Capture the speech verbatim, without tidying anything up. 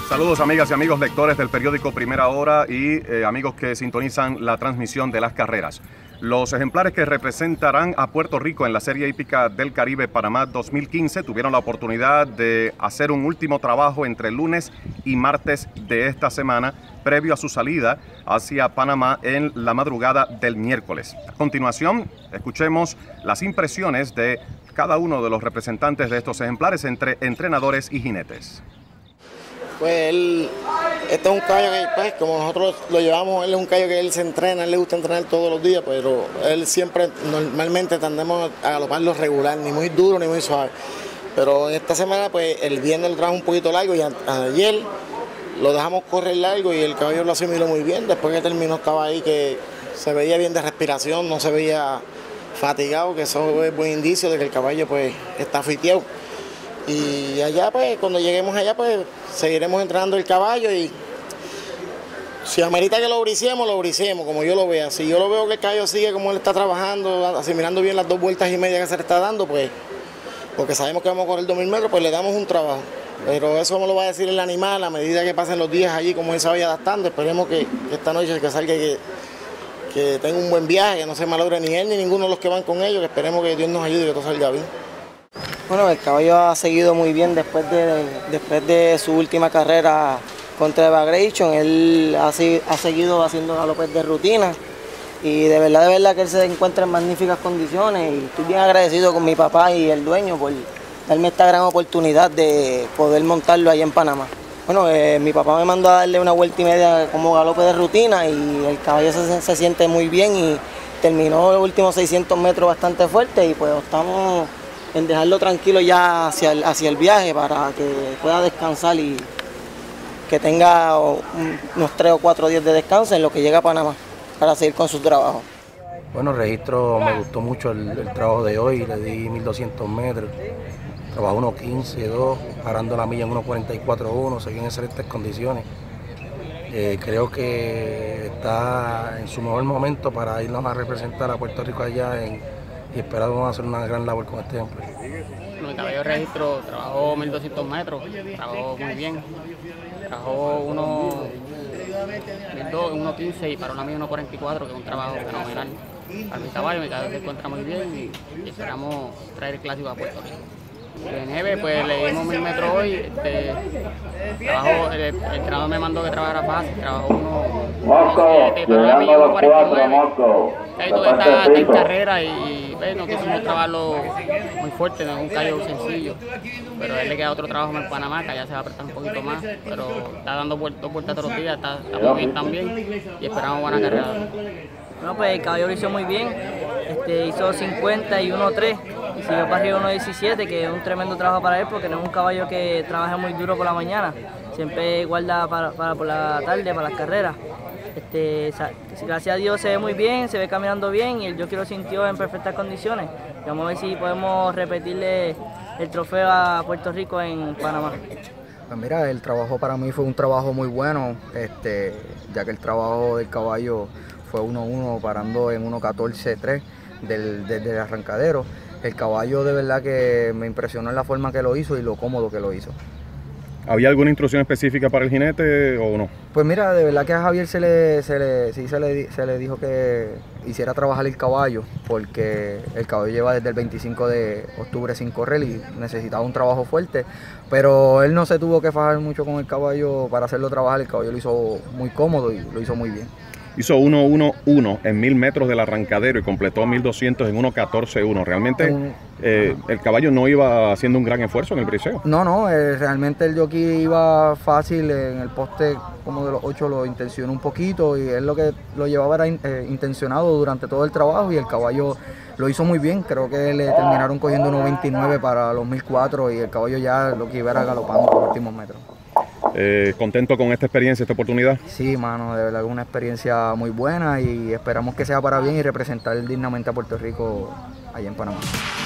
Saludos amigas y amigos lectores del periódico Primera Hora y eh, amigos que sintonizan la transmisión de las carreras. Los ejemplares que representarán a Puerto Rico en la Serie Hípica del Caribe Panamá dos mil quince tuvieron la oportunidad de hacer un último trabajo entre lunes y martes de esta semana, previo a su salida hacia Panamá en la madrugada del miércoles. A continuación, escuchemos las impresiones de cada uno de los representantes de estos ejemplares entre entrenadores y jinetes. Pues él, este es un caballo que, pues, como nosotros lo llevamos, él es un caballo que él se entrena, él le gusta entrenar todos los días, pero él siempre, normalmente tendemos a galoparlo regular, ni muy duro ni muy suave. Pero en esta semana, pues, el viernes lo trajo un poquito largo y a, ayer lo dejamos correr largo y el caballo lo asimiló muy bien. Después que terminó estaba ahí que se veía bien de respiración, no se veía fatigado, que eso es buen indicio de que el caballo, pues, está fiteado. Y allá, pues, cuando lleguemos allá, pues, seguiremos entrenando el caballo y si amerita que lo briciemos, lo briciemos, como yo lo vea. Si yo lo veo que el caballo sigue como él está trabajando, asimilando bien las dos vueltas y media que se le está dando, pues, porque sabemos que vamos a correr dos mil metros, pues le damos un trabajo. Pero eso me lo va a decir el animal a medida que pasen los días allí, como él se vaya adaptando. Esperemos que, que esta noche que salga, que, que tenga un buen viaje, que no se malogre ni él ni ninguno de los que van con ellos, que esperemos que Dios nos ayude y que todo salga bien. Bueno, el caballo ha seguido muy bien después de, después de su última carrera contra Evagration. Él ha, ha seguido haciendo galopes de rutina y de verdad, de verdad que él se encuentra en magníficas condiciones y estoy bien agradecido con mi papá y el dueño por darme esta gran oportunidad de poder montarlo ahí en Panamá. Bueno, eh, mi papá me mandó a darle una vuelta y media como galope de rutina y el caballo se, se siente muy bien y terminó los últimos seiscientos metros bastante fuerte y pues estamos en dejarlo tranquilo ya hacia el, hacia el viaje para que pueda descansar y que tenga unos tres o cuatro días de descanso en lo que llega a Panamá para seguir con su trabajo. Bueno, el registro me gustó mucho el, el trabajo de hoy, le di mil doscientos metros, trabajó uno quince dos, parando la milla en uno cuarenta y cuatro uno, seguí en excelentes condiciones. Eh, creo que está en su mejor momento para irnos a representar a Puerto Rico allá en y esperamos hacer una gran labor con este ejemplo. Mi caballo de registro trabajó mil doscientos metros, trabajó muy bien, trabajó uno quince y paró la milla uno cuarenta y cuatro, que es un trabajo fenomenal para mi caballo. Mi caballo se encuentra muy bien y, y esperamos traer el clásico a Puerto Rico. De nieve, pues le dimos mil metros hoy. Este, trabajo, el, el entrenador me mandó que trabajara fácil, trabajó uno siete, paró la milla uno cuarenta y nueve. Ahí tuve esta, esta carrera y pues, no quisimos trabajarlo muy fuerte, no es un callo sencillo. Pero a él le queda otro trabajo en Panamá, que allá se va a apretar un poquito más, pero está dando vueltas, dos vueltas todos los días, está, está muy bien también y esperamos buena carrera. Bueno, pues el caballo lo hizo muy bien, este, hizo cincuenta y uno tres y siguió para arriba uno diecisiete, que es un tremendo trabajo para él porque no es un caballo que trabaja muy duro por la mañana, siempre guarda para, para por la tarde, para las carreras. Este, gracias a Dios se ve muy bien, se ve caminando bien y el jockey lo sintió en perfectas condiciones. Vamos a ver si podemos repetirle el trofeo a Puerto Rico en Panamá. Pues mira, el trabajo para mí fue un trabajo muy bueno, este, ya que el trabajo del caballo fue uno uno parando en uno catorce tres del, desde el arrancadero. El caballo de verdad que me impresionó en la forma que lo hizo y lo cómodo que lo hizo. ¿Había alguna instrucción específica para el jinete o no? Pues mira, de verdad que a Javier se le, se le, sí, se le, se le dijo que hiciera trabajar el caballo, porque el caballo lleva desde el veinticinco de octubre sin correr y necesitaba un trabajo fuerte, pero él no se tuvo que fajar mucho con el caballo para hacerlo trabajar. El caballo lo hizo muy cómodo y lo hizo muy bien. Hizo uno uno uno en mil metros del arrancadero y completó mil doscientos en uno catorce uno. Realmente un, eh, el caballo no iba haciendo un gran esfuerzo en el briseo. No, no, eh, realmente el jockey iba fácil en el poste como de los ocho, lo intencionó un poquito y él lo que lo llevaba era eh, intencionado durante todo el trabajo y el caballo lo hizo muy bien. Creo que le terminaron cogiendo uno veintinueve para los mil cuatro y el caballo ya lo que iba era galopando por los últimos metros. Eh, ¿Contento con esta experiencia, esta oportunidad? Sí, mano, de verdad que es una experiencia muy buena y esperamos que sea para bien y representar dignamente a Puerto Rico allá en Panamá.